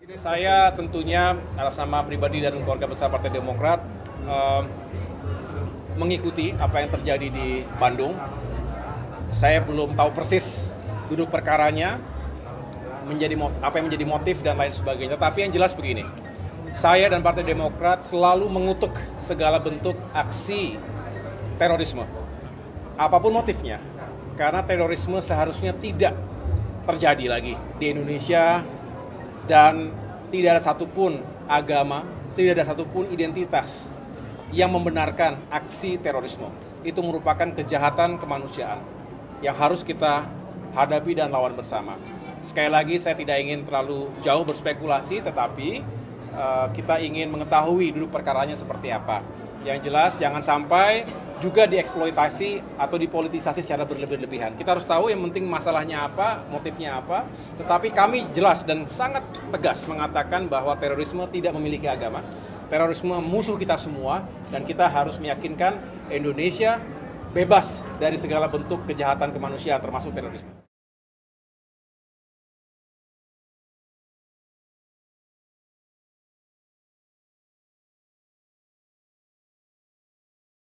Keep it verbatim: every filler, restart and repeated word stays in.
Saya tentunya atas nama pribadi dan keluarga besar Partai Demokrat eh, mengikuti apa yang terjadi di Bandung. Saya belum tahu persis duduk perkaranya, menjadi apa yang menjadi motif dan lain sebagainya. Tetapi yang jelas begini, saya dan Partai Demokrat selalu mengutuk segala bentuk aksi terorisme, apapun motifnya, karena terorisme seharusnya tidak terjadi lagi di Indonesia. Dan tidak ada satupun agama, tidak ada satupun identitas yang membenarkan aksi terorisme. Itu merupakan kejahatan kemanusiaan yang harus kita hadapi dan lawan bersama. Sekali lagi saya tidak ingin terlalu jauh berspekulasi, tetapi uh, kita ingin mengetahui duduk perkaranya seperti apa. Yang jelas jangan sampai juga dieksploitasi atau dipolitisasi secara berlebih-lebihan. Kita harus tahu yang penting masalahnya apa, motifnya apa, tetapi kami jelas dan sangat tegas mengatakan bahwa terorisme tidak memiliki agama. Terorisme musuh kita semua dan kita harus meyakinkan Indonesia bebas dari segala bentuk kejahatan kemanusiaan termasuk terorisme.